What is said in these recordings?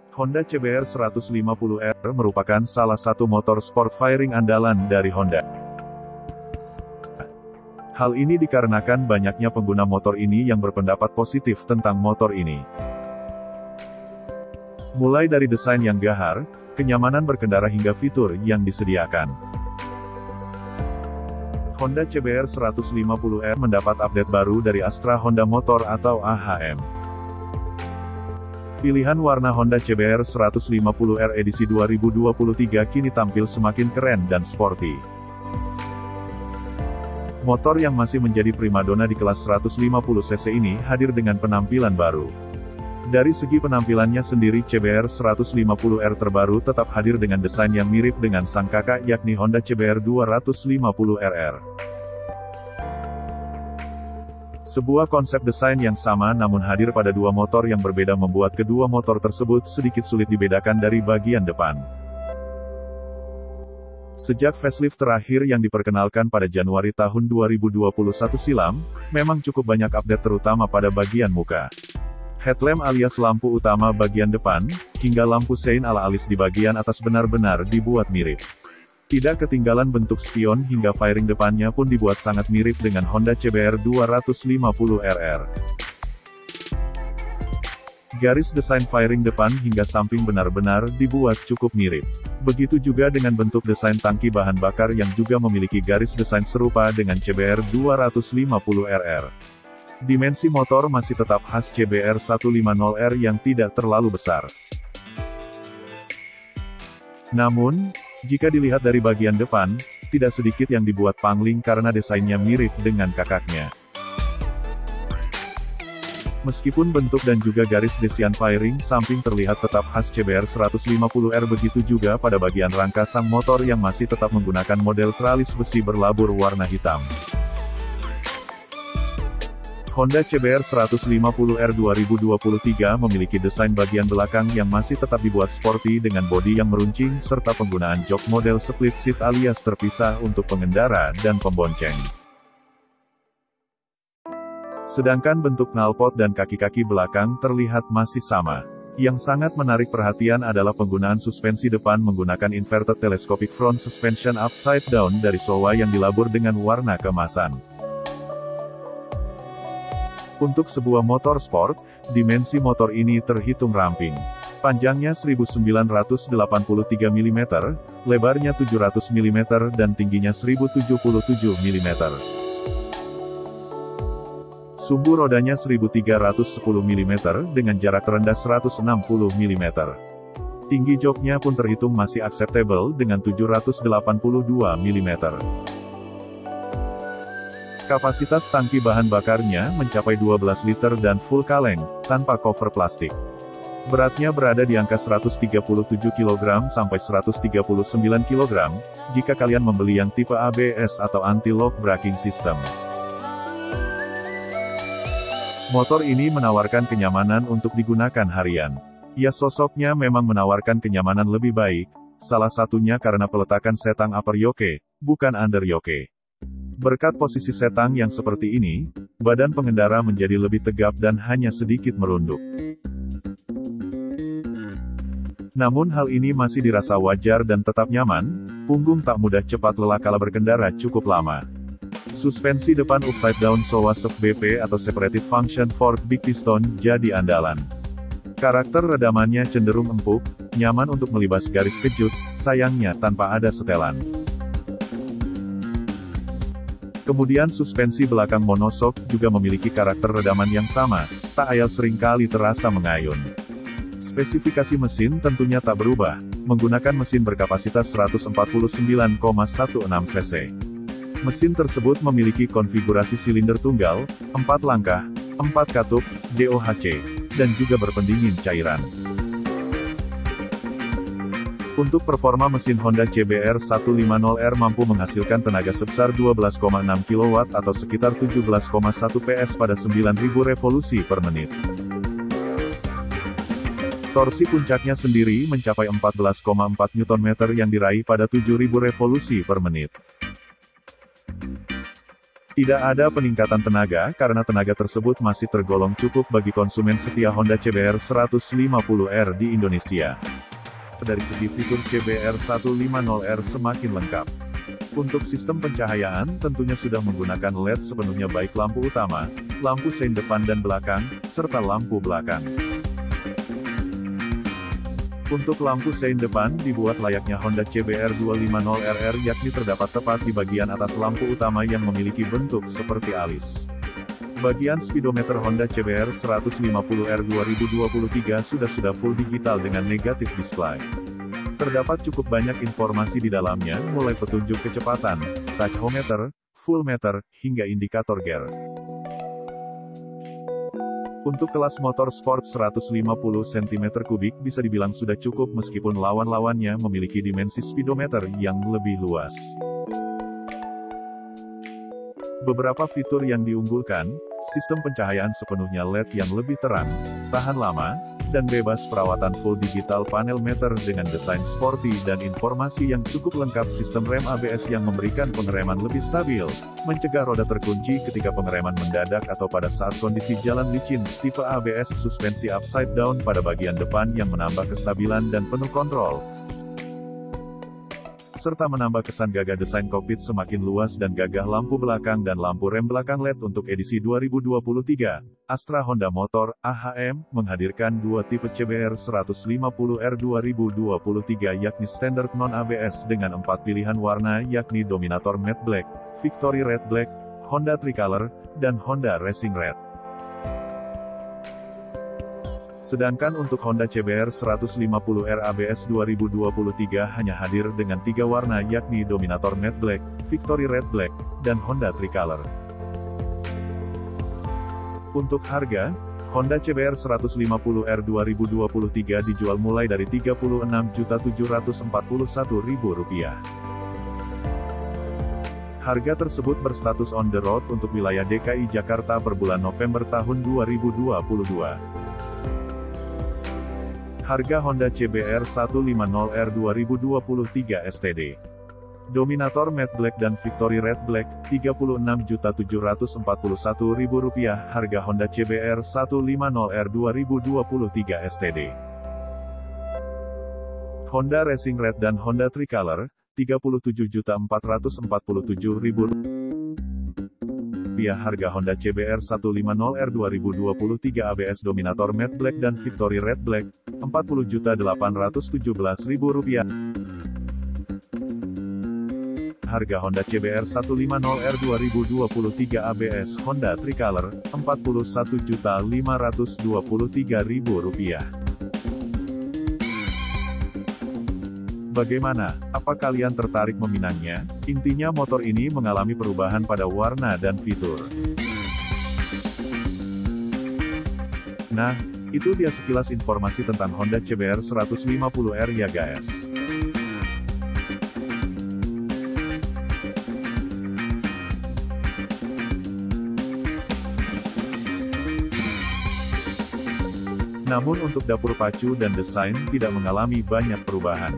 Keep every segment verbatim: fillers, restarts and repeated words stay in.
Honda C B R seratus lima puluh R merupakan salah satu motor sport firing andalan dari Honda. Hal ini dikarenakan banyaknya pengguna motor ini yang berpendapat positif tentang motor ini. Mulai dari desain yang gahar, kenyamanan berkendara hingga fitur yang disediakan. Honda C B R seratus lima puluh R mendapat update baru dari Astra Honda Motor atau A H M. Pilihan warna Honda C B R seratus lima puluh R edisi dua ribu dua puluh tiga kini tampil semakin keren dan sporty. Motor yang masih menjadi primadona di kelas seratus lima puluh cc ini hadir dengan penampilan baru. Dari segi penampilannya sendiri C B R seratus lima puluh R terbaru tetap hadir dengan desain yang mirip dengan sang kakak yakni Honda C B R dua ratus lima puluh R R. Sebuah konsep desain yang sama namun hadir pada dua motor yang berbeda membuat kedua motor tersebut sedikit sulit dibedakan dari bagian depan. Sejak facelift terakhir yang diperkenalkan pada Januari tahun dua ribu dua puluh satu silam, memang cukup banyak update terutama pada bagian muka. Headlamp alias lampu utama bagian depan, hingga lampu sein ala alis di bagian atas benar-benar dibuat mirip. Tidak ketinggalan bentuk spion hingga fairing depannya pun dibuat sangat mirip dengan Honda C B R dua ratus lima puluh R R. Garis desain fairing depan hingga samping benar-benar dibuat cukup mirip. Begitu juga dengan bentuk desain tangki bahan bakar yang juga memiliki garis desain serupa dengan C B R dua ratus lima puluh R R. Dimensi motor masih tetap khas C B R seratus lima puluh R yang tidak terlalu besar. Namun, jika dilihat dari bagian depan, tidak sedikit yang dibuat pangling karena desainnya mirip dengan kakaknya. Meskipun bentuk dan juga garis desain fairing samping terlihat tetap khas C B R seratus lima puluh R, begitu juga pada bagian rangka sang motor yang masih tetap menggunakan model tralis besi berlabur warna hitam. Honda C B R seratus lima puluh R dua ribu dua puluh tiga memiliki desain bagian belakang yang masih tetap dibuat sporty dengan bodi yang meruncing serta penggunaan jok model split seat alias terpisah untuk pengendara dan pembonceng. Sedangkan bentuk knalpot dan kaki-kaki belakang terlihat masih sama. Yang sangat menarik perhatian adalah penggunaan suspensi depan menggunakan inverted telescopic front suspension upside down dari Showa yang dilabur dengan warna keemasan. Untuk sebuah motor sport, dimensi motor ini terhitung ramping. Panjangnya seribu sembilan ratus delapan puluh tiga milimeter, lebarnya tujuh ratus milimeter dan tingginya seribu tujuh puluh tujuh milimeter. Sumbu rodanya seribu tiga ratus sepuluh milimeter dengan jarak terendah seratus enam puluh milimeter. Tinggi joknya pun terhitung masih acceptable dengan tujuh ratus delapan puluh dua milimeter. Kapasitas tangki bahan bakarnya mencapai dua belas liter dan full kaleng, tanpa cover plastik. Beratnya berada di angka seratus tiga puluh tujuh kilogram sampai seratus tiga puluh sembilan kilogram, jika kalian membeli yang tipe A B S atau anti-lock braking system. Motor ini menawarkan kenyamanan untuk digunakan harian. Ya, sosoknya memang menawarkan kenyamanan lebih baik, salah satunya karena peletakan setang upper yoke, bukan under yoke. Berkat posisi setang yang seperti ini, badan pengendara menjadi lebih tegap dan hanya sedikit merunduk. Namun hal ini masih dirasa wajar dan tetap nyaman, punggung tak mudah cepat lelah kala berkendara cukup lama. Suspensi depan upside down Showa S U V B P atau Separated Function Fork Big Piston jadi andalan. Karakter redamannya cenderung empuk, nyaman untuk melibas garis kejut, sayangnya tanpa ada setelan. Kemudian suspensi belakang monoshock juga memiliki karakter redaman yang sama, tak ayal seringkali terasa mengayun. Spesifikasi mesin tentunya tak berubah, menggunakan mesin berkapasitas seratus empat puluh sembilan koma enam belas cc. Mesin tersebut memiliki konfigurasi silinder tunggal, empat langkah, empat katup, D O H C, dan juga berpendingin cairan. Untuk performa mesin Honda C B R seratus lima puluh R mampu menghasilkan tenaga sebesar dua belas koma enam kilowatt atau sekitar tujuh belas koma satu P S pada sembilan ribu revolusi per menit. Torsi puncaknya sendiri mencapai empat belas koma empat newton meter yang diraih pada tujuh ribu revolusi per menit. Tidak ada peningkatan tenaga karena tenaga tersebut masih tergolong cukup bagi konsumen setia Honda C B R seratus lima puluh R di Indonesia. Dari segi fitur C B R seratus lima puluh R semakin lengkap. Untuk sistem pencahayaan tentunya sudah menggunakan L E D sepenuhnya baik lampu utama, lampu sein depan dan belakang, serta lampu belakang. Untuk lampu sein depan dibuat layaknya Honda C B R dua lima nol R R yakni terdapat tepat di bagian atas lampu utama yang memiliki bentuk seperti alis. Bagian speedometer Honda C B R seratus lima puluh R dua ribu dua puluh tiga sudah-sudah full digital dengan negatif display. Terdapat cukup banyak informasi di dalamnya mulai petunjuk kecepatan, tachometer, full meter, hingga indikator gear. Untuk kelas motor sport seratus lima puluh sentimeter kubik bisa dibilang sudah cukup meskipun lawan-lawannya memiliki dimensi speedometer yang lebih luas. Beberapa fitur yang diunggulkan, sistem pencahayaan sepenuhnya L E D yang lebih terang, tahan lama, dan bebas perawatan full digital panel meter dengan desain sporty dan informasi yang cukup lengkap, sistem rem A B S yang memberikan pengereman lebih stabil, mencegah roda terkunci ketika pengereman mendadak atau pada saat kondisi jalan licin, tipe A B S suspensi upside down pada bagian depan yang menambah kestabilan dan penuh kontrol, serta menambah kesan gagah desain kokpit semakin luas dan gagah lampu belakang dan lampu rem belakang L E D untuk edisi dua ribu dua puluh tiga. Astra Honda Motor, A H M, menghadirkan dua tipe C B R seratus lima puluh R dua ribu dua puluh tiga yakni Standard Non-A B S dengan empat pilihan warna yakni Dominator Matte Black, Victory Red Black, Honda Tricolor, dan Honda Racing Red. Sedangkan untuk Honda C B R seratus lima puluh R A B S dua ribu dua puluh tiga hanya hadir dengan tiga warna yakni Dominator Matte Black, Victory Red Black, dan Honda Tricolor. Untuk harga, Honda C B R seratus lima puluh R dua ribu dua puluh tiga dijual mulai dari tiga puluh enam juta tujuh ratus empat puluh satu ribu rupiah. Harga tersebut berstatus on the road untuk wilayah D K I Jakarta per bulan November tahun dua ribu dua puluh dua. Harga Honda C B R seratus lima puluh R dua ribu dua puluh tiga S T D. Dominator Matte Black dan Victory Red Black, tiga puluh enam juta tujuh ratus empat puluh satu ribu rupiah. Harga Honda C B R seratus lima puluh R dua ribu dua puluh tiga S T D. Honda Racing Red dan Honda Tricolor, tiga puluh tujuh juta empat ratus empat puluh tujuh ribu rupiah. Harga Honda C B R seratus lima puluh R dua ribu dua puluh tiga A B S Dominator Matte Black dan Victory Red Black, empat puluh juta delapan ratus tujuh belas ribu rupiah. Harga Honda C B R seratus lima puluh R dua ribu dua puluh tiga A B S Honda Tricolor, empat puluh satu juta lima ratus dua puluh tiga ribu rupiah. Bagaimana? Apa kalian tertarik meminangnya? Intinya motor ini mengalami perubahan pada warna dan fitur. Nah, itu dia sekilas informasi tentang Honda C B R seratus lima puluh R ya guys. Namun untuk dapur pacu dan desain tidak mengalami banyak perubahan.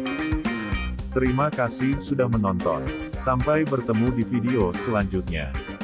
Terima kasih sudah menonton. Sampai bertemu di video selanjutnya.